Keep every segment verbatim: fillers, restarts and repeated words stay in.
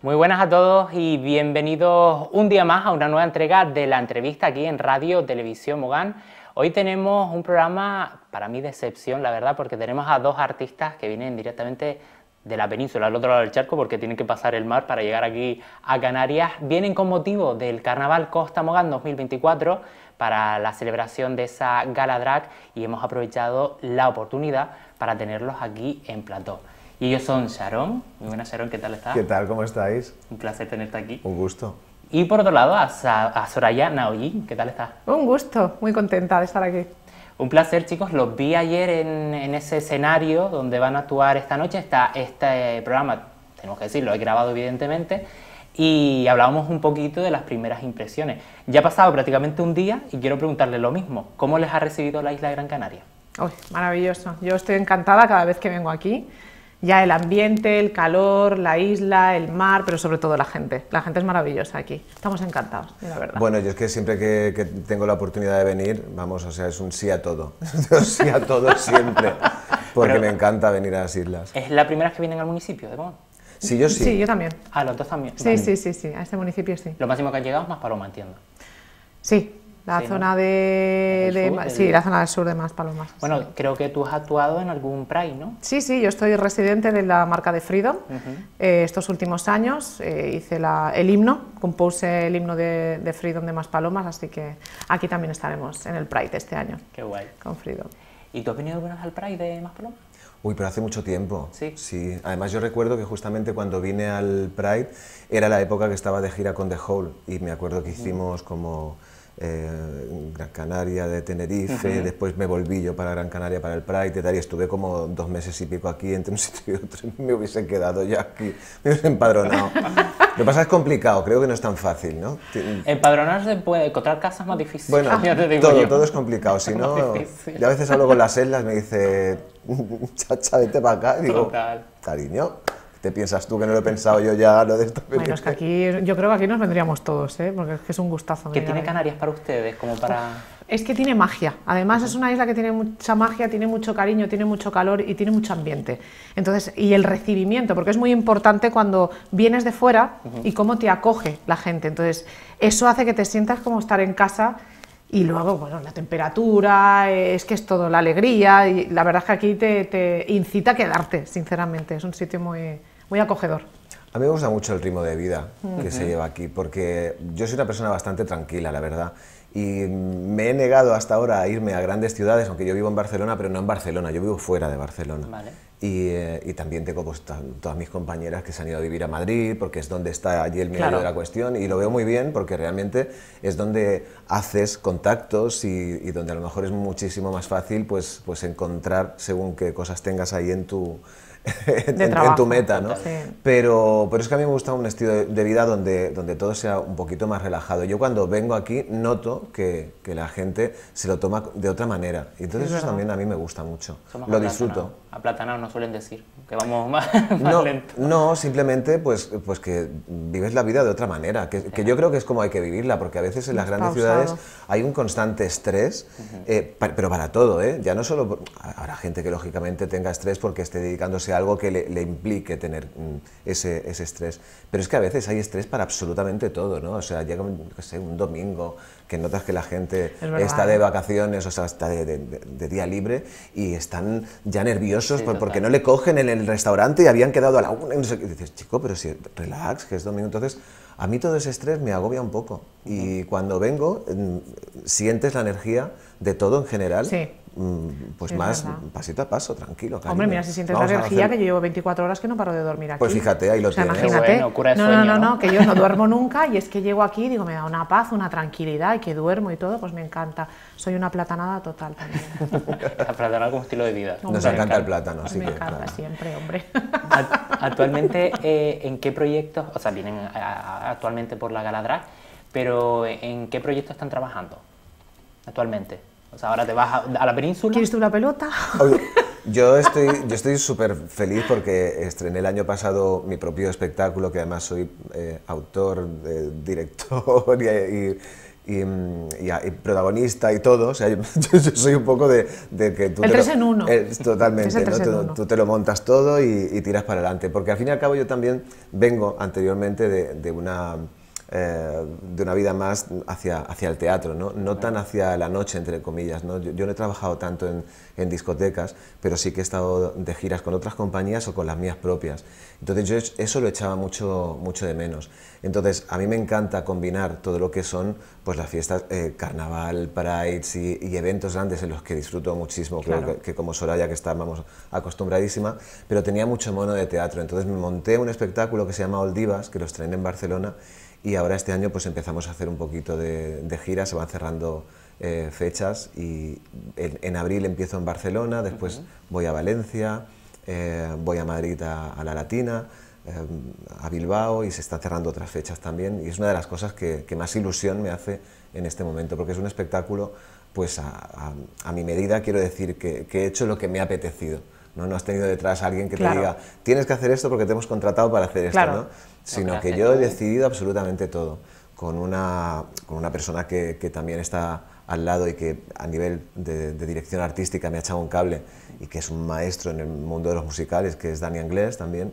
Muy buenas a todos y bienvenidos un día más a una nueva entrega de la entrevista aquí en Radio Televisión Mogán. Hoy tenemos un programa para mí de excepción, la verdad, porque tenemos a dos artistas que vienen directamente de la península, al otro lado del charco, porque tienen que pasar el mar para llegar aquí a Canarias. Vienen con motivo del Carnaval Costa Mogán dos mil veinticuatro para la celebración de esa gala drag y hemos aprovechado la oportunidad para tenerlos aquí en plató. Y ellos son Sharon. Muy buenas, Sharon, ¿qué tal estás? ¿Qué tal? ¿Cómo estáis? Un placer tenerte aquí. Un gusto. Y por otro lado, a, Sa a Soraya Naoyi, ¿qué tal estás? Un gusto, muy contenta de estar aquí. Un placer, chicos, los vi ayer en, en ese escenario donde van a actuar esta noche. Está este programa, tenemos que decirlo, he grabado evidentemente, y hablábamos un poquito de las primeras impresiones. Ya ha pasado prácticamente un día y quiero preguntarles lo mismo. ¿Cómo les ha recibido la isla de Gran Canaria? Uy, maravilloso, yo estoy encantada cada vez que vengo aquí. Ya el ambiente, el calor, la isla, el mar, pero sobre todo la gente. La gente es maravillosa aquí, estamos encantados, la verdad. Bueno, yo es que siempre que, que tengo la oportunidad de venir, vamos, o sea, es un sí a todo. Un sí a todo siempre, porque pero me encanta venir a las islas. ¿Es la primera vez que vienen al municipio de Mogán? Sí, yo sí. Sí, yo también. Ah, los dos también. Sí, sí, sí, sí, a este municipio sí. Lo máximo que han llegado es Maspalomas, entiendo. Sí. La sí, ¿no? zona de, de... de sur, sí, del... la zona del sur de Maspalomas. Bueno, sí. Creo que tú has actuado en algún Pride, ¿no? Sí, sí, yo estoy residente de la marca de Freedom. Uh-huh. eh, estos últimos años eh, hice la, el himno, compuse el himno de, de Freedom de Maspalomas, así que aquí también estaremos en el Pride este año. Qué guay. Con Freedom. ¿Y tú has venido alguna vez al Pride de Maspalomas? Uy, pero hace mucho tiempo. Sí. Sí. Además yo recuerdo que justamente cuando vine al Pride era la época que estaba de gira con The Hole y me acuerdo que hicimos uh-huh. como... Eh, Gran Canaria, de Tenerife, uh-huh. Después me volví yo para Gran Canaria para el Pride y tal, y estuve como dos meses y pico aquí entre un sitio y otro y me hubiese quedado ya aquí, me hubiese empadronado. Lo que pasa es complicado, creo que no es tan fácil, ¿no? Empadronarse puede, encontrar casas más difíciles. Bueno, te digo todo, yo. todo es complicado, si no, yo a veces hablo con las islas, me dice, chacha, vete para acá, y digo, total. Cariño, ¿te piensas tú que no lo he pensado yo ya lo de esto? Bueno, es que aquí, yo creo que aquí nos vendríamos todos, ¿eh? Porque es que es un gustazo. ¿Qué tiene Canarias para ustedes? Como para... Es que tiene magia, además uh-huh. es una isla que tiene mucha magia, tiene mucho cariño, tiene mucho calor y tiene mucho ambiente. Entonces, y el recibimiento, porque es muy importante cuando vienes de fuera uh-huh. y cómo te acoge la gente. Entonces, eso hace que te sientas como estar en casa. Y luego, bueno, la temperatura, es que es todo, la alegría, y la verdad es que aquí te, te incita a quedarte, sinceramente, es un sitio muy, muy acogedor. A mí me gusta mucho el ritmo de vida que uh-huh. se lleva aquí, porque yo soy una persona bastante tranquila, la verdad, y me he negado hasta ahora a irme a grandes ciudades, aunque yo vivo en Barcelona, pero no en Barcelona, yo vivo fuera de Barcelona. Vale. Y, eh, y también tengo pues, todas mis compañeras que se han ido a vivir a Madrid, porque es donde está allí el meollo claro. de la cuestión, y lo veo muy bien, porque realmente es donde haces contactos y, y donde a lo mejor es muchísimo más fácil pues, pues encontrar según qué cosas tengas ahí en tu... en, en tu meta, ¿no? Sí. Pero, pero es que a mí me gusta un estilo de vida donde, donde todo sea un poquito más relajado. Yo cuando vengo aquí noto que, que la gente se lo toma de otra manera y entonces es eso verdad. también a mí me gusta mucho. Somos lo aplatanados. disfruto. Aplatanados nos suelen decir, que vamos más, más no, lento. No, simplemente pues, pues que vives la vida de otra manera, que, que yo creo que es como hay que vivirla, porque a veces en las grandes pausado. ciudades hay un constante estrés, uh-huh. eh, pa, pero para todo, ¿eh? Ya no solo... Habrá gente que lógicamente tenga estrés porque esté dedicándose a algo que le, le implique tener mm, ese, ese estrés, pero es que a veces hay estrés para absolutamente todo, ¿no? O sea, llega un, qué sé, un domingo que notas que la gente está de vacaciones, o sea, está de, de, de día libre y están ya nerviosos sí, por, porque no le cogen en el restaurante y habían quedado a la una y no sé qué. Y dices, chico, pero si relax, que es domingo. Entonces, a mí todo ese estrés me agobia un poco y uh-huh. cuando vengo sientes la energía de todo en general. Sí. Pues es más verdad. pasito a paso, tranquilo. Cariño. Hombre, mira, si sientes Vamos la energía, hacer... que yo llevo veinticuatro horas que no paro de dormir aquí. Pues fíjate, ahí lo o sea, tienes. Imagínate. Bueno, cura de no, sueño, no, no, ¿no? no, que yo no duermo nunca y es que llego aquí, digo, me da una paz, una tranquilidad y que duermo y todo, pues me encanta. Soy una platanada total también. La platanada como estilo de vida. Nos encanta, encanta el plátano, pues sí. Me que, encanta claro. siempre, hombre. Actualmente, eh, ¿en qué proyectos, o sea, vienen a, a, actualmente por la Gala Drag, pero ¿en qué proyectos están trabajando actualmente? O sea, ahora te vas a, a la península. ¿Quieres tú la pelota? Oye, yo estoy yo estoy súper feliz porque estrené el año pasado mi propio espectáculo, que además soy eh, autor, eh, director y, y, y, y, y protagonista y todo, o sea, yo, yo soy un poco de, de que tú... El te tres lo, en uno. Eh, totalmente, es el tres ¿no? en tú, uno. tú te lo montas todo y, y tiras para adelante, porque al fin y al cabo yo también vengo anteriormente de, de una... Eh, de una vida más hacia, hacia el teatro, ¿no? No tan hacia la noche, entre comillas, ¿no? Yo, yo no he trabajado tanto en, en discotecas, pero sí que he estado de giras con otras compañías o con las mías propias. Entonces yo eso lo echaba mucho, mucho de menos. Entonces a mí me encanta combinar todo lo que son pues, las fiestas, eh, carnaval, prides y, y eventos grandes en los que disfruto muchísimo, Claro. creo que, que como Soraya, que estábamos acostumbradísima, pero tenía mucho mono de teatro. Entonces me monté un espectáculo que se llama Old Divas, que lo estrené en Barcelona. Y ahora este año pues empezamos a hacer un poquito de, de gira, se van cerrando eh, fechas y en, en abril empiezo en Barcelona, después uh-huh. voy a Valencia, eh, voy a Madrid a, a la Latina, eh, a Bilbao y se están cerrando otras fechas también y es una de las cosas que, que más ilusión me hace en este momento porque es un espectáculo pues a, a, a mi medida, quiero decir que, que he hecho lo que me ha apetecido. ¿No? No has tenido detrás a alguien que claro. te diga tienes que hacer esto porque te hemos contratado para hacer esto, claro. ¿no? Sino que yo he decidido absolutamente todo, con una, con una persona que, que también está al lado y que a nivel de, de dirección artística me ha echado un cable y que es un maestro en el mundo de los musicales, que es Dani Anglés también.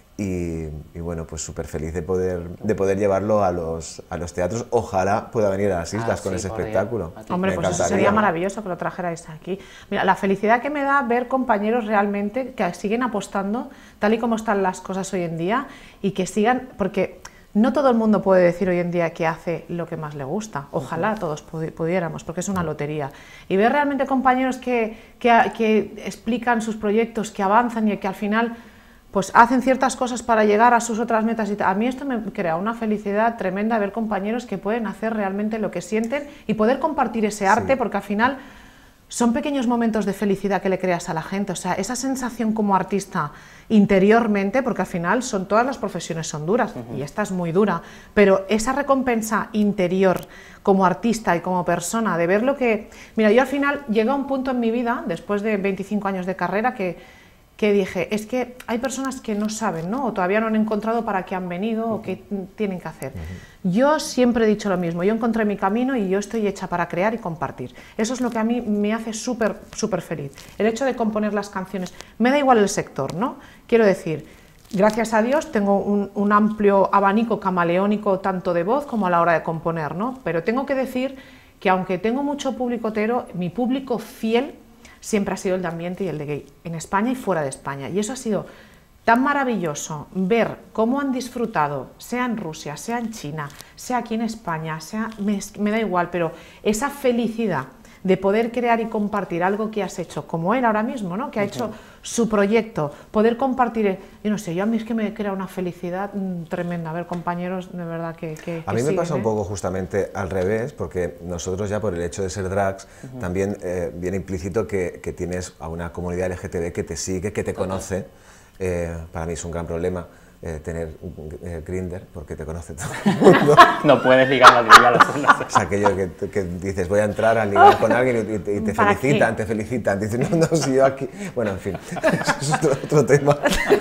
Y, y bueno, pues súper feliz de poder, de poder llevarlo a los, a los teatros. Ojalá pueda venir a las islas ah, con sí, ese espectáculo. Hombre, pues eso sería maravilloso que lo trajerais aquí. Mira, la felicidad que me da ver compañeros realmente que siguen apostando tal y como están las cosas hoy en día y que sigan, porque no todo el mundo puede decir hoy en día que hace lo que más le gusta. Ojalá uh-huh. todos pudiéramos, porque es una lotería. Y ver realmente compañeros que, que, que explican sus proyectos, que avanzan y que al final pues hacen ciertas cosas para llegar a sus otras metas y a mí esto me crea una felicidad tremenda ver compañeros que pueden hacer realmente lo que sienten y poder compartir ese arte sí. porque al final son pequeños momentos de felicidad que le creas a la gente, o sea, esa sensación como artista interiormente, porque al final son todas las profesiones son duras uh-huh. y esta es muy dura, pero esa recompensa interior como artista y como persona de ver lo que... Mira, yo al final llegué a un punto en mi vida, después de veinticinco años de carrera, que que dije, es que hay personas que no saben, ¿no? O todavía no han encontrado para qué han venido uh-huh. o qué tienen que hacer. Uh-huh. Yo siempre he dicho lo mismo, yo encontré mi camino y yo estoy hecha para crear y compartir. Eso es lo que a mí me hace súper, súper feliz. El hecho de componer las canciones, me da igual el sector, ¿no? Quiero decir, gracias a Dios tengo un, un amplio abanico camaleónico tanto de voz como a la hora de componer, ¿no? Pero tengo que decir que aunque tengo mucho público hetero, mi público fiel siempre ha sido el de ambiente y el de gay, en España y fuera de España. Y eso ha sido tan maravilloso, ver cómo han disfrutado, sea en Rusia, sea en China, sea aquí en España, sea, me, me da igual, pero esa felicidad de poder crear y compartir algo que has hecho, como él ahora mismo, ¿no? Que ha hecho su proyecto, poder compartir, yo no sé, yo a mí es que me crea una felicidad mmm, tremenda, a ver, compañeros, de verdad que... que a mí que me siguen, pasa ¿eh? un poco justamente al revés, porque nosotros ya por el hecho de ser drags, uh-huh. también eh, viene implícito que, que tienes a una comunidad L G T B que te sigue, que te conoce, eh, para mí es un gran problema. Eh, tener eh, Grindr, porque te conoce todo el mundo. No puedes ligar al ligar. Es aquello que, que dices, voy a entrar a ligar con alguien y, y, y te felicitan, qué? te felicitan. Dices, no, no, si yo aquí... Bueno, en fin, eso es otro, otro tema.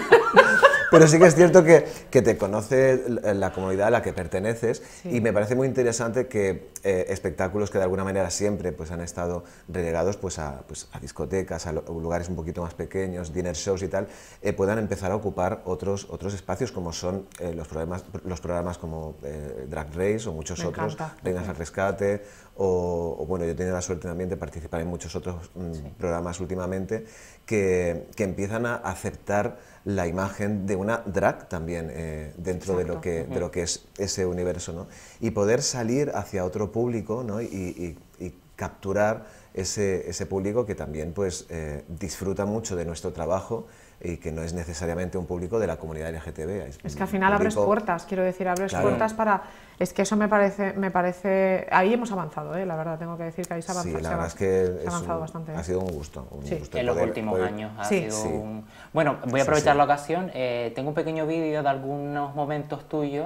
Pero sí que es cierto que, que te conoce la comunidad a la que perteneces sí. y me parece muy interesante que eh, espectáculos que de alguna manera siempre pues, han estado relegados pues, a, pues, a discotecas, a lugares un poquito más pequeños, dinner shows y tal, eh, puedan empezar a ocupar otros, otros espacios como son eh, los, programas, los programas como eh, Drag Race o muchos me otros, encanta. Reinas al Rescate o, o bueno, yo he tenido la suerte también de participar en muchos otros mm, sí. programas últimamente que, que empiezan a aceptar la imagen de una drag también eh, dentro de lo, que, de lo que es ese universo, ¿no? Y poder salir hacia otro público, ¿no? y, y, y capturar ese, ese público que también pues, eh, disfruta mucho de nuestro trabajo y que no es necesariamente un público de la comunidad L G T B. Es, es que al final público... abres puertas, quiero decir, abres claro. puertas para... Es que eso me parece, me parece... Ahí hemos avanzado, ¿eh? La verdad, tengo que decir que ahí se ha avanzado, sí, la verdad es que se ha avanzado un, bastante. Ha sido un gusto. Un sí. gusto en los poder, últimos poder... años ha sí. sido sí. un... Bueno, voy a aprovechar sí, sí. la ocasión. Eh, tengo un pequeño vídeo de algunos momentos tuyos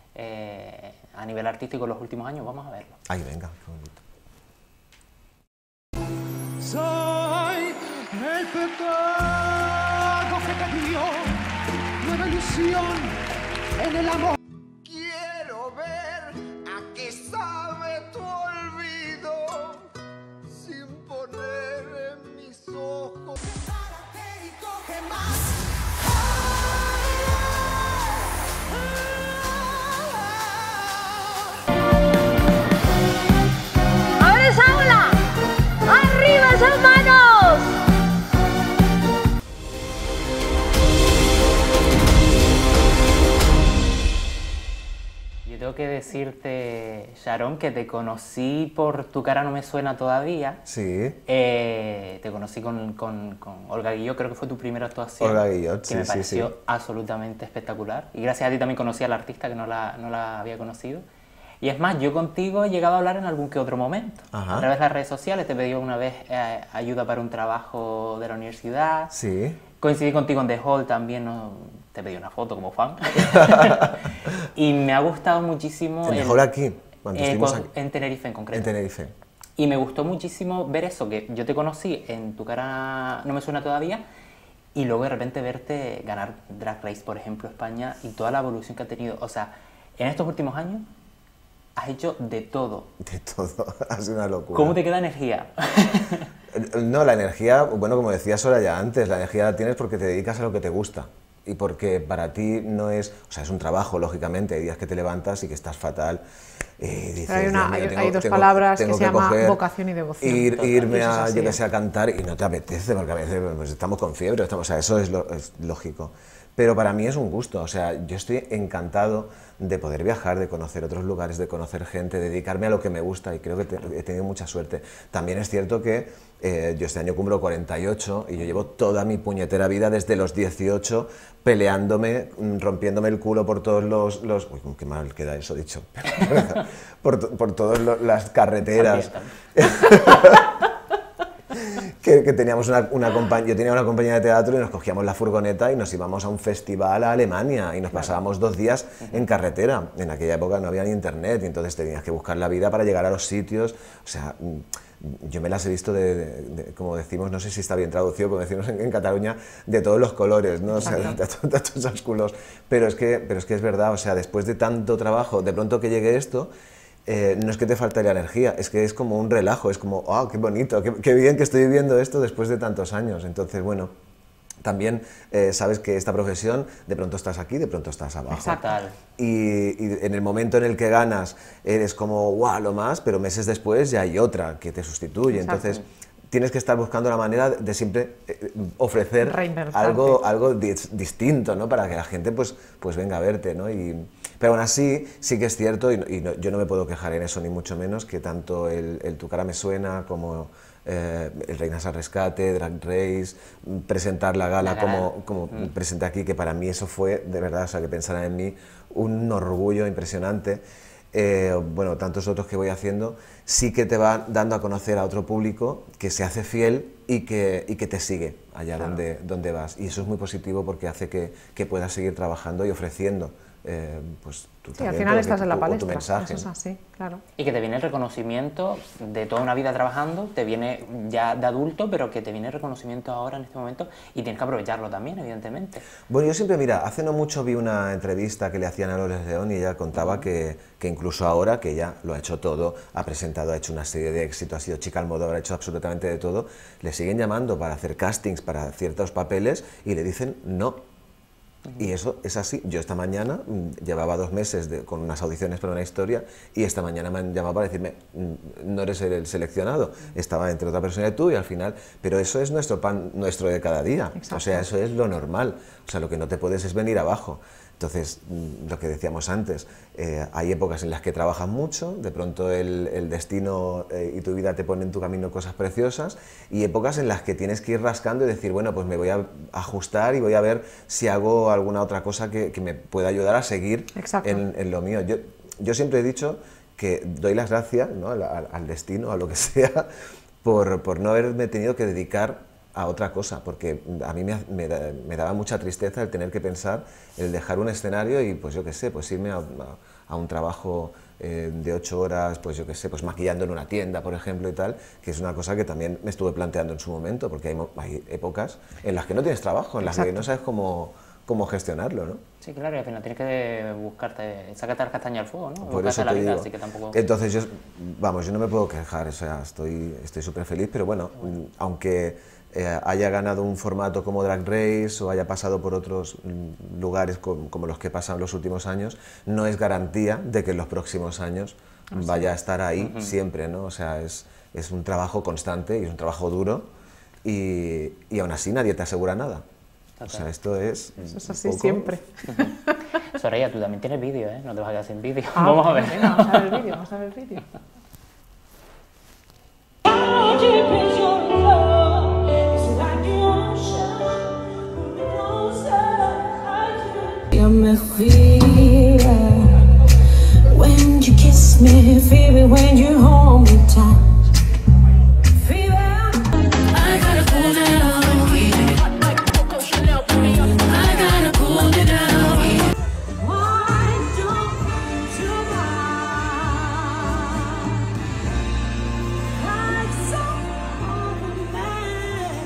eh, a nivel artístico en los últimos años. Vamos a verlo. Ay, venga, qué bonito. Soy el pecado que te dio nueva ilusión en el amor. Quiero ver a qué sabe tu decirte, Sharon, que te conocí por Tu cara no me suena todavía. Sí. Eh, te conocí con, con, con Olga Guillot, creo que fue tu primera actuación. Olga Guillot, que sí, me sí, pareció sí. absolutamente espectacular. Y gracias a ti también conocí a la artista, que no la, no la había conocido. Y es más, yo contigo he llegado a hablar en algún que otro momento. Ajá. A través de las redes sociales te pedí una vez eh, ayuda para un trabajo de la universidad. Sí. Coincidí contigo en The Hall también, ¿no? Te pedí una foto como fan. Y me ha gustado muchísimo... ¿En The el- Hall aquí? Cuando eh, estuvimos con- aquí. En Tenerife en concreto. En Tenerife. Y me gustó muchísimo ver eso, que yo te conocí en Tu cara no me suena todavía, y luego de repente verte ganar Drag Race, por ejemplo, España, y toda la evolución que ha tenido. O sea, en estos últimos años has hecho de todo. De todo, ha sido una locura. ¿Cómo te queda energía? No, la energía, bueno, como decía Soraya antes, la energía la tienes porque te dedicas a lo que te gusta y porque para ti no es, o sea, es un trabajo, lógicamente, hay días que te levantas y que estás fatal y dices, Pero hay, una- "Dios mío, hay- tengo- hay dos tengo- palabras que tengo se llama coger, vocación y devoción. Ir, Total. irme Eso es a, así, yo que ¿eh? sé, a cantar y no te apetece porque a veces pues, estamos con fiebre, estamos, o sea, eso es, lo- es lógico. Pero para mí es un gusto, o sea, yo estoy encantado de poder viajar, de conocer otros lugares, de conocer gente, de dedicarme a lo que me gusta y creo que te- he tenido mucha suerte. También es cierto que eh, yo este año cumplo cuarenta y ocho y yo llevo toda mi puñetera vida desde los dieciocho peleándome, mm, rompiéndome el culo por todos los... los uy, qué mal queda eso dicho. por, to- por todas lo- las carreteras. Que, que teníamos una, una compañía, yo tenía una compañía de teatro y nos cogíamos la furgoneta y nos íbamos a un festival a Alemania y nos pasábamos dos días en carretera. En aquella época no había ni internet y entonces tenías que buscar la vida para llegar a los sitios. O sea, mm, yo me las he visto de, de- de- como decimos, no sé si está bien traducido, como decimos en, en Cataluña, de todos los colores, ¿no? O sea, de, de todos esos culos. Pero es que, pero es que es verdad, o sea, después de tanto trabajo, de pronto que llegue esto, Eh, no es que te falte la energía, es que es como un relajo, es como, ¡ah, qué bonito, qué, qué bien que estoy viviendo esto después de tantos años! Entonces, bueno, también eh, sabes que esta profesión, de pronto estás aquí, de pronto estás abajo. Exacto. Y, y en el momento en el que ganas, eres como, ¡guau, lo más! Pero meses después ya hay otra que te sustituye. Exacto. Entonces, tienes que estar buscando la manera de siempre eh, ofrecer Reinventarte. algo, algo dis- distinto, ¿no? Para que la gente pues, pues venga a verte, ¿no? Y, pero aún así, sí que es cierto, y, no- y no- yo no me puedo quejar en eso ni mucho menos, que tanto el, el Tu cara me suena como eh, el Reinas al rescate, Drag Race, mm, presentar la gala, La gala. como, como presenté aquí, que para mí eso fue, de verdad, o sea, que pensaran en mí, un orgullo impresionante. Eh, bueno, tantos otros que voy haciendo, sí que te va dando a conocer a otro público que se hace fiel y que, y que te sigue allá donde, donde vas. Y eso es muy positivo porque hace que, que puedas seguir trabajando y ofreciendo eh, pues, tú Sí, al también, final tu- estás en la tu- tu palestra, mensaje, eso es ¿no? así, claro. Y que te viene el reconocimiento de toda una vida trabajando, te viene ya de adulto, pero que te viene el reconocimiento ahora en este momento y tienes que aprovecharlo también, evidentemente. Bueno, yo siempre, mira, hace no mucho vi una entrevista que le hacían a Loles León y ella contaba que, que incluso ahora, que ella lo ha hecho todo, ha presentado, ha hecho una serie de éxitos, ha sido chica Almodóvar, ha hecho absolutamente de todo, le siguen llamando para hacer castings para ciertos papeles y le dicen no. Y eso es así. Yo esta mañana mm, llevaba dos meses de- con unas audiciones para una historia y esta mañana me han llamado para decirme mm, no eres el seleccionado, estaba entre otra persona y tú y al final, pero eso es nuestro pan nuestro de cada día, Exacto. o sea, eso es lo normal, o sea, lo que no te puedes es venir abajo. Entonces, mm, lo que decíamos antes, eh, hay épocas en las que trabajas mucho, de pronto el, el destino eh, y tu vida te pone en tu camino cosas preciosas, y épocas en las que tienes que ir rascando y decir, bueno, pues me voy a ajustar y voy a ver si hago alguna otra cosa que, que me pueda ayudar a seguir Exacto. en, en lo mío. Yo, yo siempre he dicho que doy las gracias, ¿no? al, al- al destino, a lo que sea, por, por no haberme tenido que dedicar a otra cosa, porque a mí me, me da- me daba mucha tristeza el tener que pensar, el dejar un escenario y pues yo qué sé, pues irme a, a- a un trabajo eh, de ocho horas, pues yo qué sé, pues maquillando en una tienda, por ejemplo, y tal, que es una cosa que también me estuve planteando en su momento, porque hay, mo- hay épocas en las que no tienes trabajo, en las que Exacto. no sabes cómo, cómo gestionarlo, ¿no? Sí, claro, y al final tienes que buscarte, sacarte las castañas al fuego, ¿no? Por Buscarte eso la te vida, digo. así que tampoco... Entonces yo, vamos, yo no me puedo quejar, o sea, estoy estoy súper feliz, pero bueno, mm, aunque eh, haya ganado un formato como Drag Race o haya pasado por otros mm, lugares com- como los que he pasado en los últimos años, no es garantía de que en los próximos años vaya a estar ahí siempre, ¿no? O sea, es, es un trabajo constante y es un trabajo duro y, y aún así nadie te asegura nada. O sea, esto es... Eso es un así poco- siempre. Soraya, tú también tienes vídeo, ¿eh? No te vas a quedar sin vídeo. Ah, Vamos a ver. venga, vamos a ver el vídeo, vamos a ver el vídeo. You me feel when you kiss me, feel it when you hold me tight. Feel it. I gotta cool down. I gotta cool it down. Why don't you mind? Like some other man.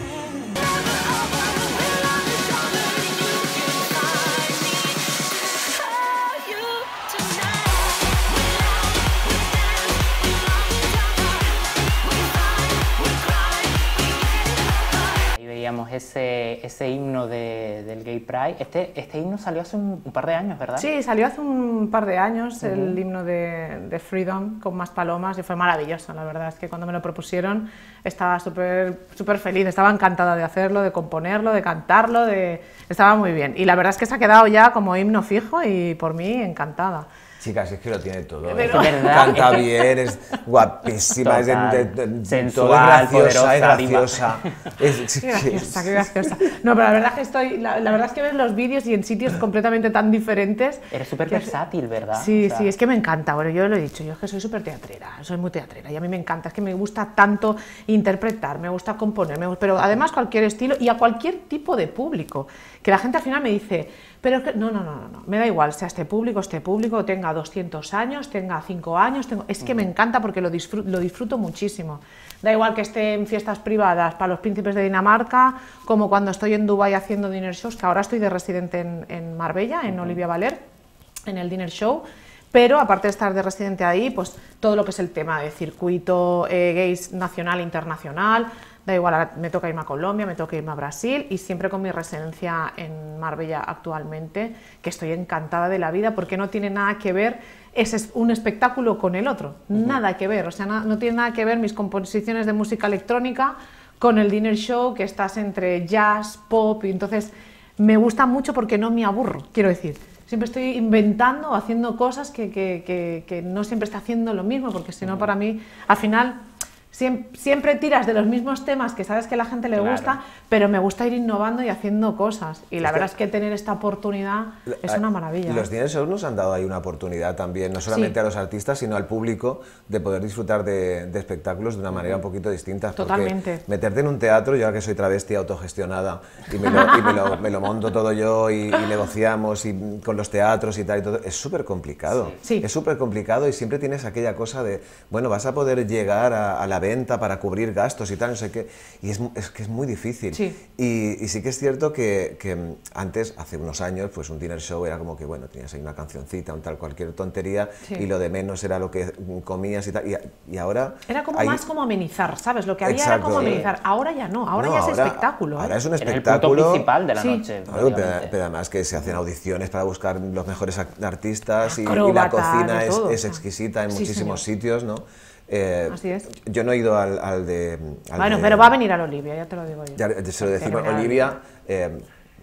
Veíamos ese, ese himno de, del Gay Pride. Este, este himno salió hace un, un par de años, ¿verdad? Sí, salió hace un par de años uh-huh. el himno de, de Freedom con más palomas y fue maravilloso. La verdad es que cuando me lo propusieron estaba súper súper feliz, estaba encantada de hacerlo, de componerlo, de cantarlo, de... estaba muy bien. Y la verdad es que se ha quedado ya como himno fijo y por mí encantada. Chicas, es que lo tiene todo. Pero... ¿eh? Canta bien, es guapísima, Total. es de, de, sensual, todo es graciosa, poderosa, es graciosa. Es, qué graciosa, qué graciosa. No, pero la verdad es que estoy, la, la verdad es que ves los vídeos y en sitios completamente tan diferentes. Eres súper versátil, ¿verdad? Sí, o sea... sí, es que me encanta. Bueno, yo lo he dicho, yo es que soy súper teatrera, soy muy teatrera y a mí me encanta, es que me gusta tanto interpretar, me gusta componer, me gusta, pero además cualquier estilo y a cualquier tipo de público. Que la gente al final me dice, pero que, no, no, no, no, no, me da igual, sea este público, este público, tenga doscientos años, tenga cinco años, tengo... es que me encanta porque lo disfruto, lo disfruto muchísimo. Da igual que esté en fiestas privadas para los príncipes de Dinamarca, como cuando estoy en Dubái haciendo dinner shows, que ahora estoy de residente en, en Marbella, en Olivia Valer, en el dinner show. Pero aparte de estar de residente ahí, pues todo lo que es el tema de circuito eh, gays nacional e internacional, da igual, ahora me toca irme a Colombia, me toca irme a Brasil y siempre con mi residencia en Marbella actualmente, que estoy encantada de la vida porque no tiene nada que ver, es un espectáculo con el otro, uh-huh. nada que ver, o sea, no, no tiene nada que ver mis composiciones de música electrónica con el dinner show, que estás entre jazz, pop, y entonces me gusta mucho porque no me aburro, quiero decir. Siempre estoy inventando, haciendo cosas que, que, que, que no siempre está haciendo lo mismo, porque si no, para mí, al final, siempre, siempre tiras de los mismos temas que sabes que a la gente le claro. gusta, pero me gusta ir innovando y haciendo cosas. Y la es verdad que es que tener esta oportunidad es una maravilla. Los dinner shows nos han dado ahí una oportunidad también, no solamente sí. a los artistas, sino al público, de poder disfrutar de, de espectáculos de una manera un poquito distinta. Totalmente. Meterte en un teatro, yo ahora que soy travesti autogestionada y me lo, y me lo, me lo monto todo yo y, y negociamos y con los teatros y tal y todo, es súper complicado. Sí. Es súper complicado y siempre tienes aquella cosa de, bueno, vas a poder llegar a, a la venta para cubrir gastos y tal, no sé qué, y es, es que es muy difícil. Sí. Y, y sí que es cierto que, que antes, hace unos años, pues un dinner show era como que, bueno, tenías ahí una cancioncita, un tal, cualquier tontería, sí. y lo de menos era lo que comías y tal, y, y ahora... Era como hay... más como amenizar, ¿sabes? Lo que había Exacto. era como amenizar, ahora ya no, ahora no, ya es ahora, espectáculo. ¿eh? Ahora es un Era espectáculo... el punto principal de la sí. noche. Claro, pero, pero además que se hacen audiciones para buscar los mejores artistas y, y la cocina es, todo, es o sea. exquisita en Sí, muchísimos señor. sitios, ¿no? Eh, Así es. Yo no he ido al, al de... Al bueno, de, pero va a venir a la Olivia, ya te lo digo yo. Ya se lo decimos, Olivia, eh,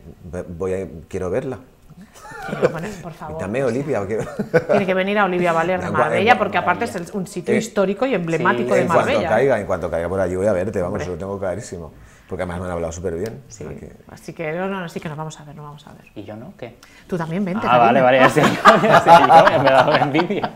voy a, quiero verla. Sí, bueno, por favor. También Olivia. Que... Tiene que venir a Olivia Valer de Marbella, porque aparte es un sitio eh, histórico y emblemático sí, de en Marbella. Cuanto caiga, en cuanto caiga por allí voy a verte, vamos, Hombre. Lo tengo clarísimo. Porque además me han hablado súper bien. Sí. O sea que... Así que no, no, sí que nos vamos a ver, nos vamos a ver. ¿Y yo no? ¿Qué? Tú también, vente. Ah, vale, vale, ya sé, ya sé, yo, me he dado envidia.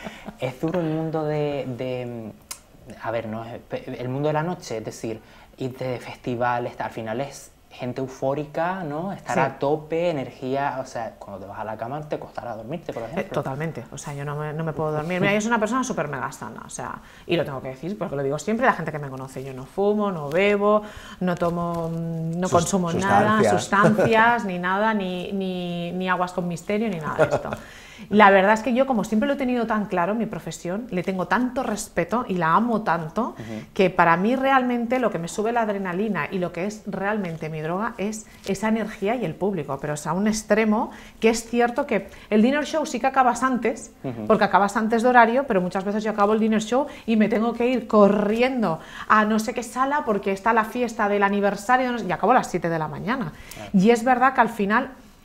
Es duro el mundo de, de... A ver, no el mundo de la noche, es decir, ir de festivales, al final es gente eufórica, ¿no? Estar sí. a tope, energía, o sea, cuando te vas a la cama te costará dormirte, por ejemplo. Eh, totalmente, o sea, yo no me, no me puedo dormir. Mira, yo soy una persona súper mega sana, o sea, y lo tengo que decir, porque lo digo siempre, la gente que me conoce, yo no fumo, no bebo, no tomo, no Sus, consumo sustancias. nada, sustancias, ni nada, ni, ni, ni aguas con misterio, ni nada de esto. La verdad es que yo, como siempre lo he tenido tan claro en mi profesión, le tengo tanto respeto y la amo tanto, uh-huh. que para mí realmente lo que me sube la adrenalina y lo que es realmente mi droga es esa energía y el público, pero es a un extremo que es cierto que el dinner show sí que acabas antes, uh-huh. porque acabas antes de horario, pero muchas veces yo acabo el dinner show y me tengo que ir corriendo a no sé qué sala porque está la fiesta del aniversario y acabo a las siete de la mañana. Uh-huh. Y es verdad que al final...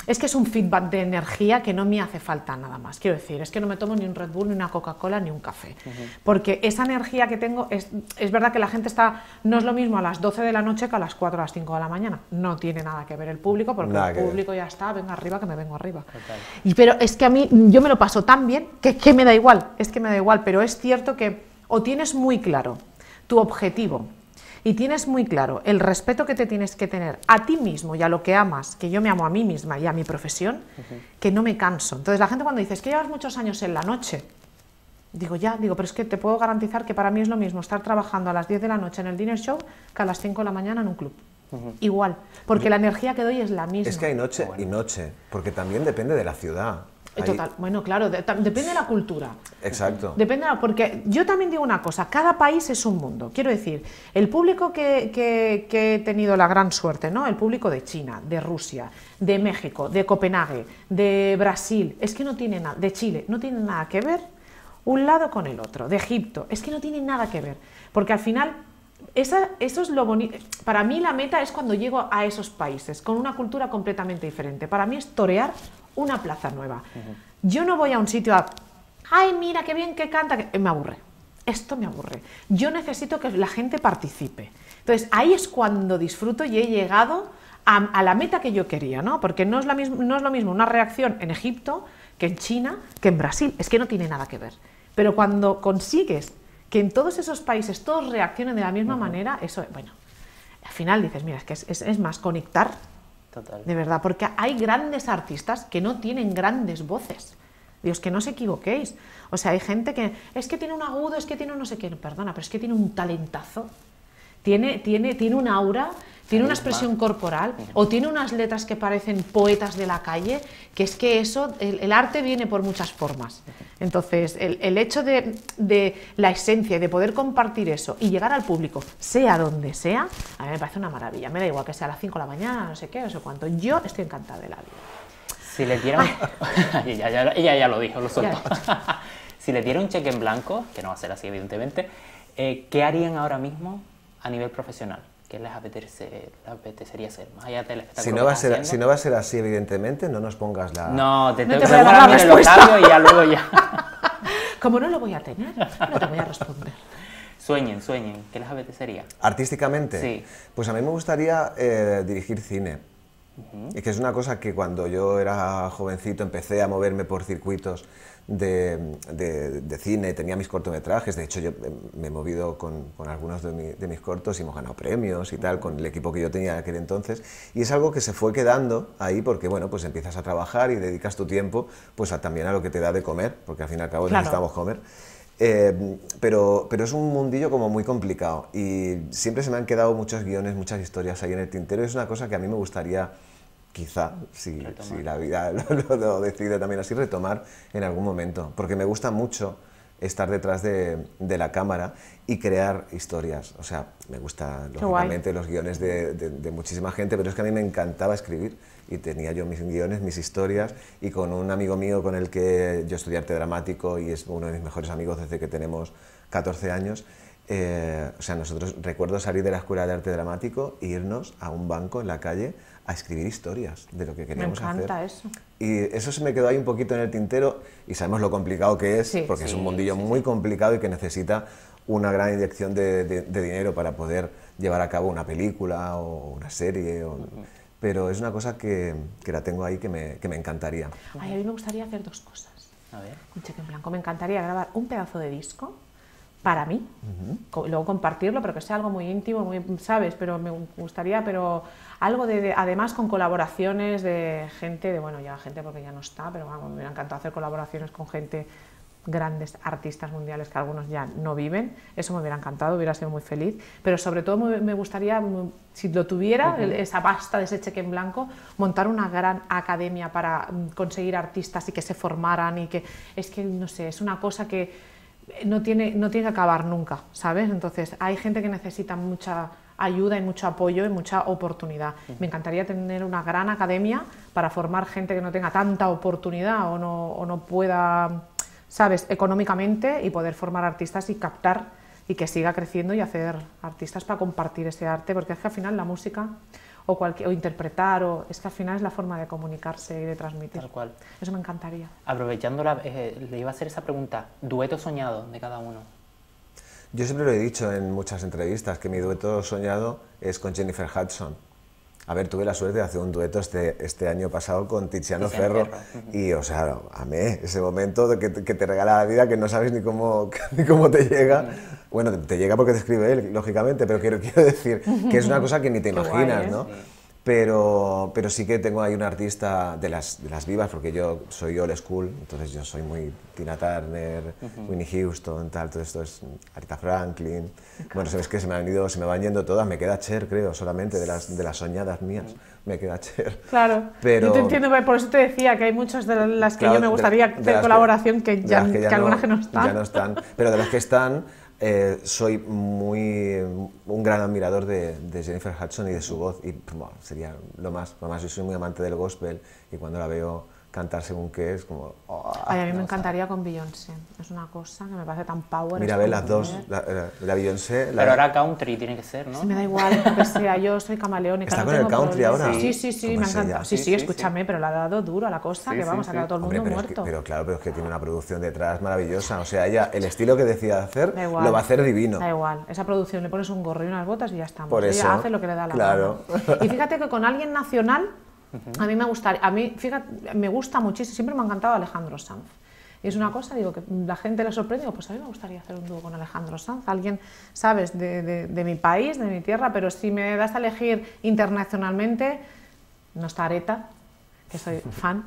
es que es un feedback de energía que no me hace falta nada más. Quiero decir, es que no me tomo ni un Red Bull, ni una Coca-Cola, ni un café. Uh-huh. Porque esa energía que tengo, es, es verdad que la gente está, no es lo mismo a las doce de la noche que a las cuatro o las cinco de la mañana. No tiene nada que ver el público, porque nada el público ya está, venga arriba que me vengo arriba. Y, pero es que a mí, yo me lo paso tan bien que, que me da igual, es que me da igual, pero es cierto que o tienes muy claro tu objetivo, y tienes muy claro el respeto que te tienes que tener a ti mismo y a lo que amas, que yo me amo a mí misma y a mi profesión, uh-huh. que no me canso. Entonces la gente cuando dice, es que llevas muchos años en la noche, digo ya, digo, pero es que te puedo garantizar que para mí es lo mismo estar trabajando a las diez de la noche en el dinner show que a las cinco de la mañana en un club. Uh-huh. Igual, porque yo, la energía que doy es la misma. Es que hay noche bueno. y noche, porque también depende de la ciudad. Total, bueno, claro, de, depende de la cultura. Exacto. Depende de la, porque yo también digo una cosa, cada país es un mundo. Quiero decir, el público que, que, que he tenido la gran suerte, ¿no? El público de China, de Rusia, de México, de Copenhague, de Brasil, es que no tiene nada, de Chile, no tiene nada que ver un lado con el otro, de Egipto, es que no tiene nada que ver, porque al final esa, eso es lo bonito. Para mí la meta es cuando llego a esos países con una cultura completamente diferente. Para mí es torear una plaza nueva. Uh-huh. Yo no voy a un sitio a, ay, mira qué bien que canta, que... me aburre. Esto me aburre. Yo necesito que la gente participe. Entonces ahí es cuando disfruto y he llegado a, a la meta que yo quería, ¿no? Porque no es, la misma, no es lo mismo una reacción en Egipto que en China, que en Brasil. Es que no tiene nada que ver. Pero cuando consigues que en todos esos países todos reaccionen de la misma uh-huh. manera, eso, bueno, al final dices, mira, es que es, es, es más conectar. Total. De verdad, porque hay grandes artistas que no tienen grandes voces. Dios, que no os equivoquéis. O sea, hay gente que es que tiene un agudo, es que tiene un no sé qué, perdona, pero es que tiene un talentazo, tiene, tiene, tiene un aura, tiene una expresión corporal, o tiene unas letras que parecen poetas de la calle, que es que eso, el, el arte viene por muchas formas. Entonces, el, el hecho de, de la esencia y de poder compartir eso y llegar al público, sea donde sea, a mí me parece una maravilla. Me da igual que sea a las cinco de la mañana, no sé qué, no sé cuánto. Yo estoy encantada de la vida. Si le dieran... ella, ya, ella ya lo dijo, lo soltó. Si le diera un cheque en blanco, que no va a ser así evidentemente, eh, ¿qué harían ahora mismo a nivel profesional? ¿Qué les, apetece, les apetecería hacer? Más allá del espectáculo si no, va a ser, si no va a ser así, evidentemente, no nos pongas la... No, te no tengo te que voy a dar la poner los labios y ya luego ya... Como no lo voy a tener, no te voy a responder. Sueñen, sueñen. ¿Qué les apetecería? ¿Artísticamente? Sí. Pues a mí me gustaría eh, dirigir cine. Uh-huh. Y que es una cosa que cuando yo era jovencito empecé a moverme por circuitos de, de, de cine, tenía mis cortometrajes, de hecho yo me he movido con, con algunos de, mi, de mis cortos y hemos ganado premios y tal, con el equipo que yo tenía en aquel entonces, y es algo que se fue quedando ahí porque, bueno, pues empiezas a trabajar y dedicas tu tiempo pues a, también a lo que te da de comer, porque al fin y al cabo claro. necesitamos comer. Eh, pero, pero es un mundillo como muy complicado y siempre se me han quedado muchos guiones, muchas historias ahí en el tintero, y es una cosa que a mí me gustaría, quizá, si, si la vida lo, lo, lo decide también así, retomar en algún momento, porque me gusta mucho estar detrás de, de la cámara y crear historias. O sea, me gustan lógicamente los guiones de, de, de muchísima gente, pero es que a mí me encantaba escribir y tenía yo mis guiones, mis historias, y con un amigo mío con el que yo estudié arte dramático y es uno de mis mejores amigos desde que tenemos catorce años, eh, o sea, nosotros recuerdo salir de la escuela de arte dramático e irnos a un banco en la calle a escribir historias de lo que queríamos hacer. Me encanta hacer. Eso. Y eso se me quedó ahí un poquito en el tintero, y sabemos lo complicado que es, sí, porque sí, es un mundillo sí, muy sí. complicado y que necesita una gran inyección de, de, de dinero para poder llevar a cabo una película o una serie. O, uh-huh. Pero es una cosa que, que la tengo ahí que me, que me encantaría. Ay, a mí me gustaría hacer dos cosas. A ver. Un cheque en blanco. Me encantaría grabar un pedazo de disco para mí, uh-huh. luego compartirlo, pero que sea algo muy íntimo, muy, ¿sabes? Pero me gustaría, pero algo de, de, además con colaboraciones de gente, de bueno, ya gente porque ya no está, pero vamos, me hubiera encantado hacer colaboraciones con gente, grandes artistas mundiales que algunos ya no viven, eso me hubiera encantado, hubiera sido muy feliz, pero sobre todo me, me gustaría, si lo tuviera, uh-huh. esa pasta de ese cheque en blanco, montar una gran academia para conseguir artistas y que se formaran y que, es que, no sé, es una cosa que no tiene, no tiene que acabar nunca, ¿sabes? Entonces hay gente que necesita mucha ayuda y mucho apoyo y mucha oportunidad. Uh-huh. Me encantaría tener una gran academia para formar gente que no tenga tanta oportunidad o no, o no pueda, ¿sabes?, económicamente, y poder formar artistas y captar y que siga creciendo y hacer artistas para compartir ese arte, porque es que al final la música o, cualquier, o interpretar, o, es que al final es la forma de comunicarse y de transmitir. Tal cual. Eso me encantaría. Aprovechando, la, eh, le iba a hacer esa pregunta, dueto soñado de cada uno. Yo siempre lo he dicho en muchas entrevistas, que mi dueto soñado es con Jennifer Hudson. A ver, tuve la suerte de hacer un dueto este, este año pasado con Tiziano, Tiziano Ferro, Ferro. Y, o sea, amé ese momento de que, que te regala la vida, que no sabes ni cómo, ni cómo te llega. Bueno, te llega porque te escribe él, lógicamente, pero quiero, quiero decir que es una cosa que ni te imaginas, ¿no? Sí. Pero, pero sí que tengo ahí un artista de las, de las vivas, porque yo soy old school, entonces yo soy muy Tina Turner, uh-huh. Whitney Houston, tal, todo esto es Aretha Franklin. Claro. Bueno, sabes que se me han ido, se me van yendo todas, me queda Cher, creo, solamente de las, de las soñadas mías, uh-huh. me queda Cher. Claro, pero, yo te entiendo, por eso te decía que hay muchas de las que claro, yo me gustaría de, de hacer colaboración que, que, ya, que, ya que no, algunas que no están. Ya no están, pero de las que están, Eh, soy muy un gran admirador de, de Jennifer Hudson y de su voz, y bueno, sería lo más, además yo soy muy amante del gospel y cuando la veo cantar según qué es como... Oh, Ay, a mí me encantaría con Beyoncé, es una cosa que me parece tan power. Mira, ve las dos, la, la, la Beyoncé... La... Pero ahora country tiene que ser, ¿no? Sí, me da igual, porque sea, yo soy camaleónica. ¿Está no con el country problemas. ahora? Sí, sí, sí, me encanta. Sí, sí, sí, escúchame, sí. pero le ha dado duro a la cosa, sí, que vamos, sí, ha quedado todo el mundo Hombre, pero muerto. Es que, pero claro, pero es que tiene una producción detrás maravillosa, o sea, ella, el estilo que decida hacer, lo va a hacer divino. Da igual, esa producción, le pones un gorro y unas botas y ya estamos. Por eso, ella hace lo que le da la claro. gana. Y fíjate que con alguien nacional, a mí me gustaría, a mí, fíjate, me gusta muchísimo, siempre me ha encantado Alejandro Sanz. Y es una cosa, digo, que la gente le sorprende, pues a mí me gustaría hacer un dúo con Alejandro Sanz, alguien, sabes, de, de, de mi país, de mi tierra, pero si me das a elegir internacionalmente, no está Aretha, que soy fan,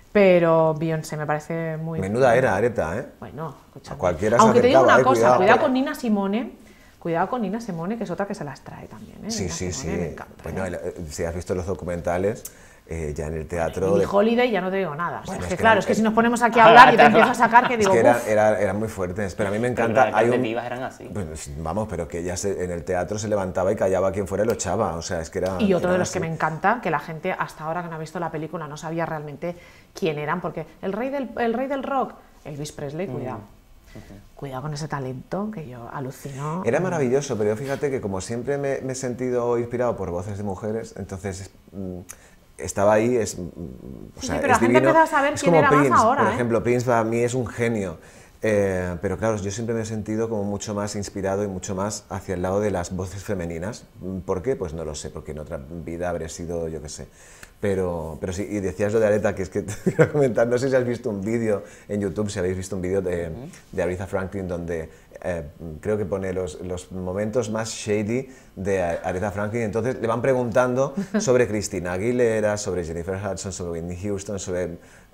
pero Beyoncé me parece muy... Menuda era Aretha, ¿eh? Bueno, escúchame. A cualquiera se Aunque te digo una eh, cosa, cuidado, cuidado con Nina Simone, cuidado con Nina Simone, que es otra que se las trae también, ¿eh? Sí, Nina sí, Simone sí. Me encanta, bueno, ¿eh? el, si has visto los documentales, eh, ya en el teatro... Y de... Holiday ya no te digo nada. O sea, Bueno, es que es que claro, era, es que eh, si nos ponemos aquí a hablar y te empiezo a sacar que digo... Es que eran uf. era, era muy fuertes, pero a mí me encanta... Pero hay las un... divas eran así. Pues, vamos, pero que ella se, en el teatro se levantaba y callaba a quien fuera y lo echaba, o sea, es que era... Y otro era de los así. que me encanta, que la gente hasta ahora que no ha visto la película no sabía realmente quién eran, porque el rey del, el rey del rock, Elvis Presley, cuidado. Mm. Uh-huh. Cuidado con ese talento, que yo alucino. Era maravilloso, pero yo fíjate que como siempre me, me he sentido inspirado por voces de mujeres, entonces mmm, estaba ahí, es, mmm, o sí, sea, sí, pero es la gente divino. empieza a saber Es quién como era Prince, más ahora, por ¿eh? ejemplo, Prince para mí es un genio, eh, pero claro, yo siempre me he sentido como mucho más inspirado y mucho más hacia el lado de las voces femeninas. ¿Por qué? Pues no lo sé, porque en otra vida habría sido, yo qué sé. Pero, pero sí, y decías lo de Aretha, que es que te quiero comentar, no sé si has visto un vídeo en YouTube, si habéis visto un vídeo de, uh-huh. de Aretha Franklin, donde eh, creo que pone los, los momentos más shady de Aretha Franklin, entonces le van preguntando sobre Christina Aguilera, sobre Jennifer Hudson, sobre Whitney Houston, sobre...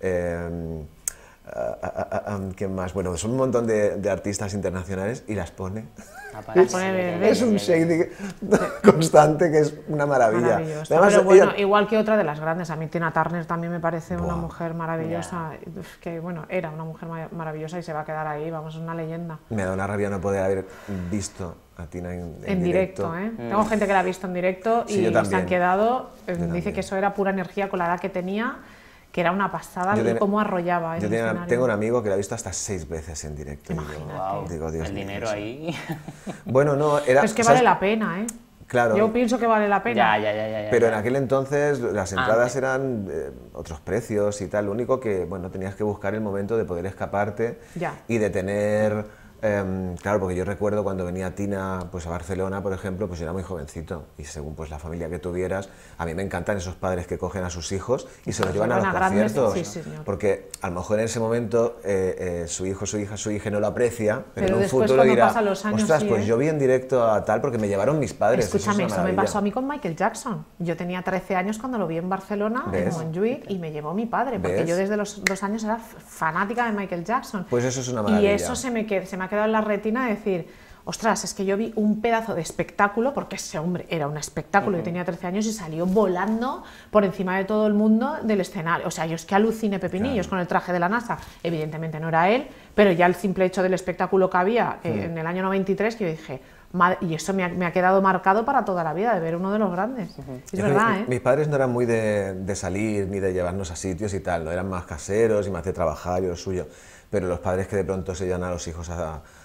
Eh, Uh, uh, uh, um, ¿quién más? Bueno, son un montón de, de artistas internacionales y las pone. Las pone es un shady constante que es una maravilla. Además, pero bueno, ella... igual que otra de las grandes, a mí Tina Turner también me parece Buah. una mujer maravillosa, yeah. que bueno, era una mujer maravillosa y se va a quedar ahí, vamos, es una leyenda. Me da una rabia no poder haber visto a Tina en, en, en directo. directo ¿eh? mm. Tengo gente que la ha visto en directo sí, y se han quedado, yo dice también. que eso era pura energía con la edad que tenía, que era una pasada y cómo arrollaba. Yo tenía, tengo un amigo que lo ha visto hasta seis veces en directo. Imagínate. Y yo, wow, digo, Dios el mío, dinero eso. ahí. Bueno, no, era... Pero es que ¿sabes? vale la pena, ¿eh? Claro. Yo pienso que vale la pena. Ya, ya, ya, ya, Pero ya. en aquel entonces las entradas ah, eran eh, otros precios y tal. Lo único que, bueno, tenías que buscar el momento de poder escaparte ya. y de tener... Um, claro, porque yo recuerdo cuando venía Tina pues, a Barcelona, por ejemplo, pues yo era muy jovencito y según pues, la familia que tuvieras, a mí me encantan esos padres que cogen a sus hijos y se los llevan a los conciertos, sí, señor. porque a lo mejor en ese momento eh, eh, su hijo, su hija, su hija no lo aprecia, pero, pero en un después, futuro dirá, pasan los años, ostras, sí, pues ¿eh? yo vi en directo a tal porque me llevaron mis padres. Escúchame, eso, eso me pasó a mí con Michael Jackson. Yo tenía trece años cuando lo vi en Barcelona, ¿Ves? en Montjuic, y me llevó mi padre, porque ¿Ves? yo desde los dos años era fanática de Michael Jackson. Pues eso es una maravilla. Y eso se me, qued, se me ha quedado en la retina de decir, ostras, es que yo vi un pedazo de espectáculo, porque ese hombre era un espectáculo, uh-huh. yo tenía trece años y salió volando por encima de todo el mundo del escenario. O sea, yo es que aluciné pepinillos claro. con el traje de la NASA. Evidentemente no era él, pero ya el simple hecho del espectáculo que había uh-huh. en el año noventa y tres, que yo dije, madre, y eso me ha, me ha quedado marcado para toda la vida, de ver uno de los grandes. Uh-huh. Es, es verdad, mis, ¿eh? Mis padres no eran muy de, de salir ni de llevarnos a sitios y tal, no eran más caseros y más de trabajar y lo suyo. Pero los padres que de pronto se llevan a los hijos a,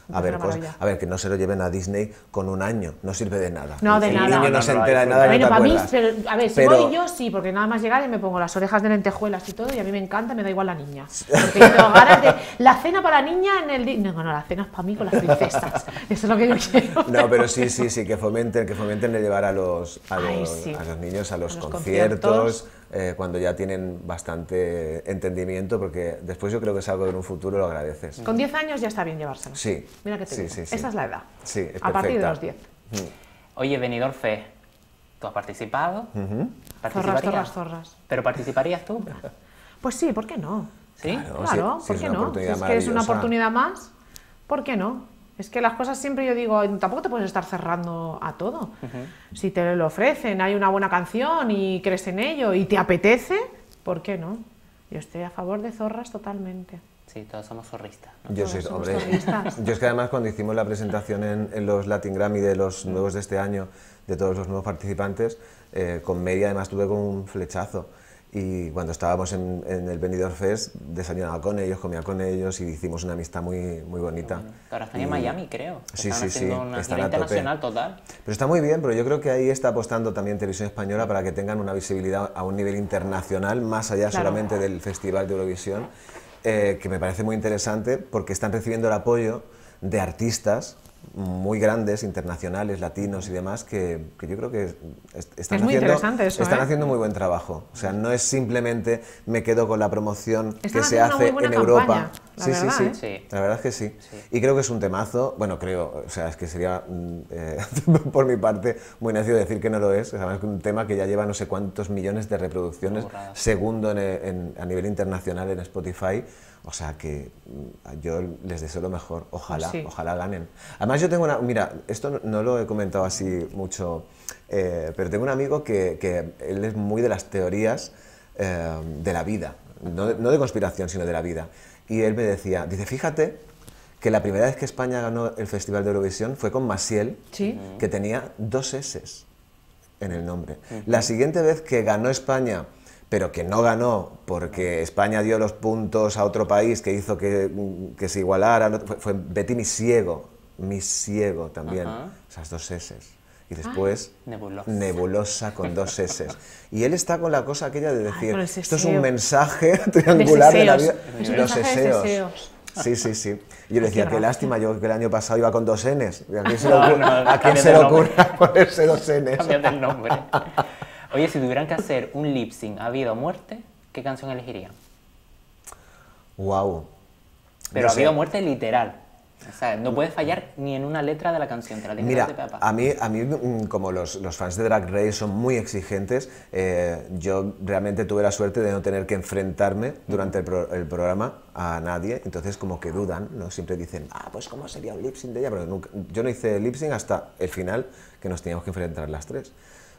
a ver una cosas. maravilla. A ver, que no se lo lleven a Disney con un año, no sirve de nada. No, de el nada. niño no, No, no, se no, entera de no, nada, Bueno, no te para mí, acuerdas. pero, a ver, si Pero- voy yo sí, porque nada más llegar y me pongo las orejas de lentejuelas y todo, y a mí me encanta, me da igual la niña. Porque yo tengo ganas de la cena para la niña en el día. No, no, la cena es para mí con las princesas. Eso es lo que yo quiero. No, pero sí, sí, sí, que fomenten, que fomenten de llevar a los, a Ay, los, sí. a los niños a los, A los conciertos, conciertos. eh, cuando ya tienen bastante entendimiento, porque después yo creo que es algo que en un futuro lo agradeces. Con diez años ya está bien llevárselo. Sí. Mira que te Sí, digo. sí, sí. Esa es la edad. Sí, es A partir de perfecta. los diez. Oye, Benidorm Fest, ¿tú has participado? Zorras, ¿Participarías? zorras, zorras. ¿Pero participarías tú? Pues sí, ¿por qué no? ¿Sí? Claro. Claro, sí, ¿por es qué una no? Si oportunidad es que es una maravillosa. oportunidad más, ¿por qué no? Es que las cosas siempre yo digo, tampoco te puedes estar cerrando a todo. Si te lo ofrecen, hay una buena canción y crees en ello y te apetece, ¿por qué no? Yo estoy a favor de zorras totalmente. Sí, todos somos zorristas, ¿no? Yo Todos soy, somos hombre, zorristas. yo es que además cuando hicimos la presentación en, en los Latin Grammy de los nuevos de este año, de todos los nuevos participantes, eh, con Mary además tuve con un flechazo. Y cuando estábamos en, en el Benidorm Fest, desayunaba con ellos, comía con ellos y hicimos una amistad muy, muy bonita. Bueno, ahora están en Y- Miami, creo. Sí, Están sí, sí, haciendo una están gira a tope. internacional total. Pero está muy bien, pero yo creo que ahí está apostando también Televisión Española para que tengan una visibilidad a un nivel internacional, más allá Claro. solamente del Festival de Eurovisión, eh, que me parece muy interesante porque están recibiendo el apoyo de artistas muy grandes, internacionales, latinos y demás, que, que yo creo que est- están, Es muy haciendo, interesante eso, están ¿eh? haciendo muy buen trabajo. O sea, no es simplemente me quedo con la promoción Están que se haciendo una hace muy buena en Europa. campaña, la sí, verdad, sí, ¿eh? sí, Sí. la verdad es que sí. Y creo que es un temazo, bueno, creo, o sea, es que sería, mm, eh, por mi parte, muy necio decir que no lo es. Además, es un tema que ya lleva no sé cuántos millones de reproducciones, Burrada. segundo en, en- a nivel internacional en Spotify. O sea que mm, yo les deseo lo mejor, ojalá, Pues sí. ojalá ganen. Además yo tengo una, mira, esto no, no lo he comentado así mucho, eh, pero tengo un amigo que, que él es muy de las teorías eh, de la vida, no de, no de conspiración, sino de la vida. Y él me decía, dice, fíjate que la primera vez que España ganó el Festival de Eurovisión fue con Maciel, Sí. que tenía dos eses en el nombre. La siguiente vez que ganó España, pero que no ganó porque España dio los puntos a otro país que hizo que, que se igualara, fue, fue Betty Misiego, Misiego también, Ajá. esas dos eses. Y después Nebulosa. Nebulosa con dos eses. Y él está con la cosa aquella de decir, con el esto es seseo. un mensaje triangular de, la vida. seseos. Es un Los mensaje de seseos. seseos. Sí, sí, sí. Y yo le decía, Qué qué gracia. lástima, yo que el año pasado iba con dos enes. ¿A quién se le No, ocurre, no, ¿a quién cámbiate se le el nombre. ocurre ponerse dos enes? Cámbiate el nombre. Oye, si tuvieran que hacer un lip sync a vida o muerte, ¿qué canción elegirían? Wow. Pero a vida o muerte literal. O sea, no puedes fallar ni en una letra de la canción, te la tienes Mira, que hacer de a mí, a mí mm, como los, los fans de Drag Race son muy exigentes, eh, yo realmente tuve la suerte de no tener que enfrentarme durante el, pro- el programa a nadie, entonces como que dudan, ¿no? Siempre dicen, ah, pues ¿cómo sería un lip sync de ella? Pero nunca, yo no hice lip sync hasta el final, que nos teníamos que enfrentar las tres.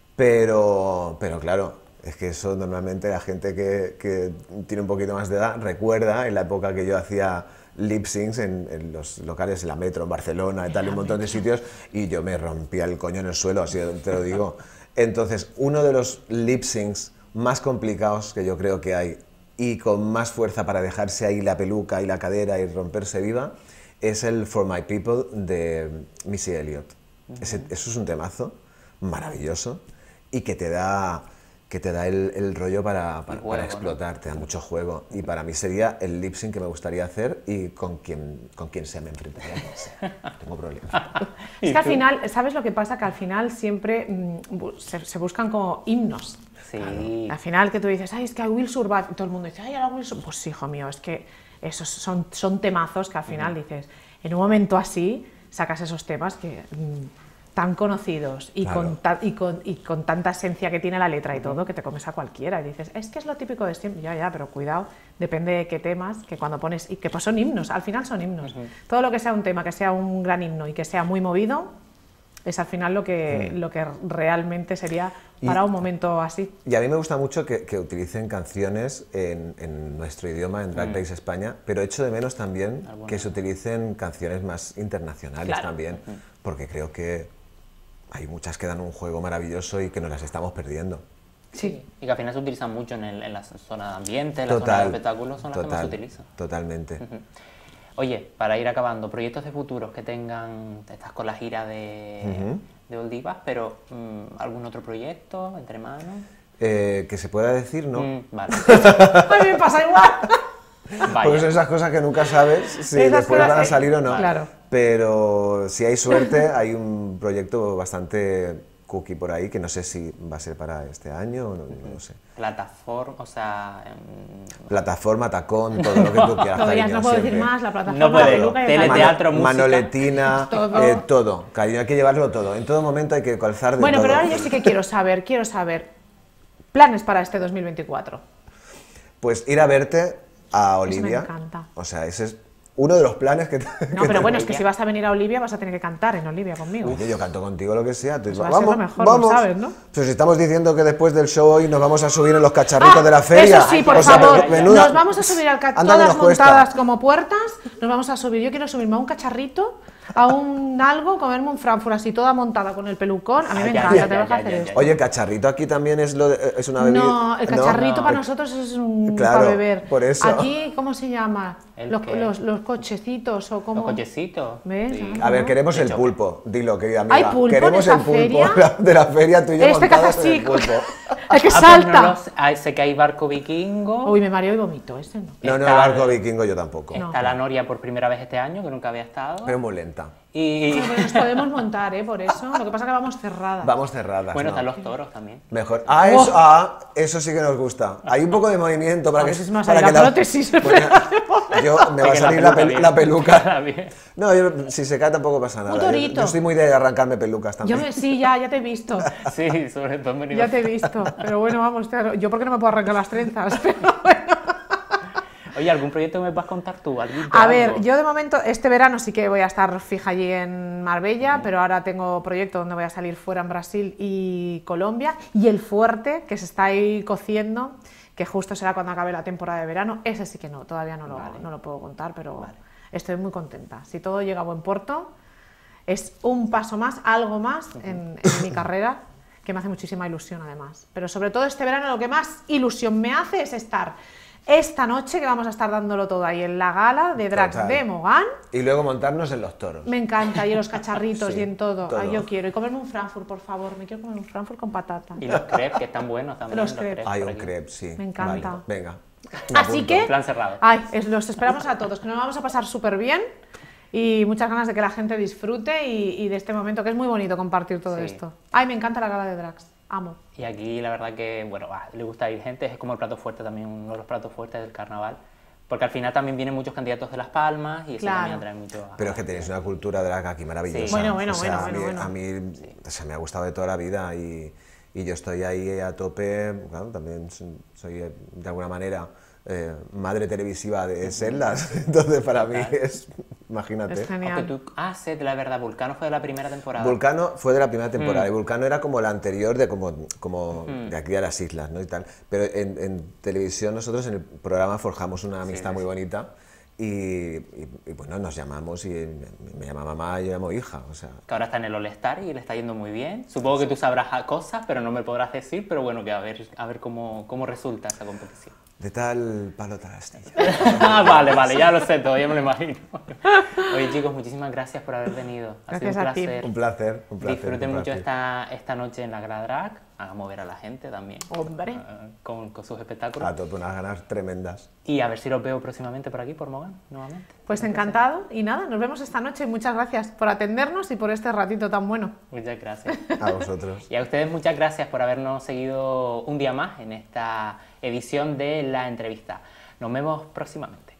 Pero, pero claro, es que eso normalmente la gente que, que tiene un poquito más de edad recuerda en la época que yo hacía lip syncs en, en los locales, en la Metro, en Barcelona y tal, un montón de sitios, y yo me rompía el coño en el suelo, así te lo digo. Entonces, uno de los lip syncs más complicados que yo creo que hay y con más fuerza para dejarse ahí la peluca y la cadera y romperse viva es el For My People de Missy Elliott. Ese- eso es un temazo maravilloso y que te da, que te da el, el rollo para, para, juego, para ¿no? explotar, te da mucho juego. Y para mí sería el lip sync que me gustaría hacer y con quien, con quien sea me enfrentaría. No sé, no tengo problema. Es que al final, ¿sabes lo que pasa? Que al final siempre mm, bu- se, se buscan como himnos. Sí. Al final que tú dices, ay, es que I Will Survive, y todo el mundo dice, ay, I Will Survive. Pues hijo mío, es que esos son, son temazos que al final dices, en un momento así, sacas esos temas que mm, tan conocidos y, Claro. con ta- y, con, y con tanta esencia que tiene la letra y todo, que te comes a cualquiera. Y dices, es que es lo típico de siempre. Ya, ya, pero cuidado, depende de qué temas, que cuando pones, y que pues son himnos, al final son himnos. Todo lo que sea un tema, que sea un gran himno y que sea muy movido, es al final lo que, lo que realmente sería Y- para un momento así. Y a mí me gusta mucho que, que utilicen canciones en, en nuestro idioma, en Drag Race España, pero echo de menos también Alguna. que se utilicen canciones más internacionales Claro. también, porque creo que hay muchas que dan un juego maravilloso y que nos las estamos perdiendo. Sí. Y que al final se utilizan mucho en, el- en la zona de ambiente, en la zona de espectáculos, son las que más se utilizan. totalmente. Oye, para ir acabando, proyectos de futuros que tengan, estás con la gira de, Ujú. de Oldivas, pero mm, ¿algún otro proyecto entre manos? Eh, que se pueda decir, ¿no? Mm, vale. A mí me pasa igual. Vaya. Porque son esas cosas que nunca sabes si Esas después cosas, van a eh, salir o no. claro. Pero si hay suerte, hay un proyecto bastante cookie por ahí, que no sé si va a ser para este año o no, no lo sé. Plataforma, o sea... em, Plataforma, tacón, todo lo que tú quieras, Todavía cariño, no puedo decir siempre. más, la plataforma, No puede, la peluca y el tele, tatuaje. teatro, música. Manoletina, Todo. eh, todo. Cariño, hay que llevarlo todo. En todo momento hay que calzar de Bueno, todo. pero ahora yo sí que quiero saber, quiero saber, planes para este dos mil veinticuatro. Pues ir a verte a Olivia. me encanta. O sea, ese es uno de los planes que... No, que pero tengo. bueno, es que si vas a venir a Olivia vas a tener que cantar en Olivia conmigo. Oye, yo canto contigo lo que sea. Tú, Pues va a ser lo mejor, lo sabes, ¿no? Pues si estamos diciendo que después del show hoy nos vamos a subir en los cacharritos Ah, de la feria. Eso sí, por o sea, favor, menuda- nos vamos a subir al ca- Anda que todas nos cuesta. montadas como puertas, nos vamos a subir. Yo quiero subirme a un cacharrito, a un algo, comerme un Frankfurt así toda montada con el pelucón. A mí me Ay, ya, encanta, ya, tengo ya, que ya, hacer ya, esto. ya. Oye, el cacharrito aquí también es, lo de- es una bebida. No, el cacharrito No. para nosotros es un Claro, para beber. por eso. Aquí, ¿cómo se llama? ¿El Los, qué? los, los cochecitos o como. Los cochecitos. ¿Ves? Sí. Ah, A ver, queremos De el hecho, pulpo. Dilo, querida amiga. ¿Hay pulpo en queremos esa el pulpo feria? de la feria, tú y yo Este que hace montados en el así, pulpo. el que Ah, pues salta. no lo sé. Ah, sé que hay barco vikingo. Uy, me mareo y vomito, ese no. No, no, el Está- barco vikingo yo tampoco. No. Está la Noria por primera vez este año, que nunca había estado. Pero muy lenta. Y Bueno, pues nos podemos montar, ¿eh? Por eso. Lo que pasa es que vamos cerradas. Vamos cerradas. bueno, ¿no? están los toros también. Mejor. Ah, Oh. eso, ah, eso sí que nos gusta. Hay un poco de movimiento para A que, ver si se me va a para salir que la prótesis. Bueno, yo me va a Que salir la, pel- bien. la peluca. Bien. No, yo, si se cae tampoco pasa nada. Un Yo, torito. yo soy muy de arrancarme pelucas Yo también. me, sí, ya, ya te he visto. Sí, sobre todo en venido. Ya te he visto. Pero bueno, vamos, claro, yo porque no me puedo arrancar las trenzas. Pero bueno. Oye, ¿algún proyecto que me vas a contar tú? ¿Alguito, A algo? ver, yo de momento, este verano sí que voy a estar fija allí en Marbella, pero ahora tengo proyecto donde voy a salir fuera en Brasil y Colombia. Y el fuerte, que se está ahí cociendo, que justo será cuando acabe la temporada de verano, ese sí que no, todavía no lo, Vale. no lo puedo contar, pero Vale. estoy muy contenta. Si todo llega a buen puerto, es un paso más, algo más en, en mi carrera, que me hace muchísima ilusión además. Pero sobre todo este verano lo que más ilusión me hace es estar esta noche, que vamos a estar dándolo todo ahí en la gala de Drags Total. de Mogán. Y luego montarnos en los toros. Me encanta, y en los cacharritos Sí, y en todo. todo. Ay, yo quiero. Y comerme un Frankfurt, por favor. Me quiero comer un Frankfurt con patata. Y los crepes, que están buenos también. Los crepes. Hay por un aquí. crepe, sí. Me encanta. Vale, venga. Así que, Plan cerrado. ay, es- los esperamos a todos, que nos vamos a pasar súper bien y muchas ganas de que la gente disfrute y, y de este momento, que es muy bonito compartir todo Sí. esto. Ay, me encanta la gala de Drags, amo. Y aquí la verdad que, bueno, va, le gusta ir gente, es como el plato fuerte también, uno de los platos fuertes del carnaval. Porque al final también vienen muchos candidatos de Las Palmas y eso Claro. también atrae mucho a... Pero es que tenéis una cultura drag aquí maravillosa. Sí. Bueno, bueno, O sea, bueno, a mí, bueno, a mí, o sea, me ha gustado de toda la vida y, y yo estoy ahí a tope. Claro, también soy, soy, eh, de alguna manera eh, madre televisiva de Sellas, entonces para mí es, imagínate. Es genial. Aunque tú... Ah, sí, de la verdad, Vulcano fue de la primera temporada. Vulcano fue de la primera temporada Mm. y Vulcano era como la anterior de como, como de aquí a las islas, ¿no? Y tal. Pero en, en televisión nosotros en el programa forjamos una amistad sí, muy sí. bonita y, y- y, bueno, nos llamamos y me, me llama mamá y yo llamo hija, o sea... Que ahora está en el All-Star y le está yendo muy bien. Supongo que tú sabrás a- cosas, pero no me podrás decir, pero bueno, que a ver, a ver cómo, cómo resulta esa competición. De tal palo tal astilla. Ah, vale, vale, ya lo sé todo, ya me lo imagino. Oye chicos, muchísimas gracias por haber venido. Ha Gracias sido un a ti. placer. Un placer, un placer. Disfruten un mucho placer. esta, esta noche en la Gala Drag. Hagamos ver a la gente también. Hombre. eh, Con, con sus espectáculos. A tope, unas ganas tremendas. Y a ver si los veo próximamente por aquí, por Mogán, nuevamente. Pues encantado y nada, nos vemos esta noche. Muchas gracias por atendernos y por este ratito tan bueno. Muchas gracias. A vosotros. Y a ustedes muchas gracias por habernos seguido un día más en esta edición de La Entrevista. Nos vemos próximamente.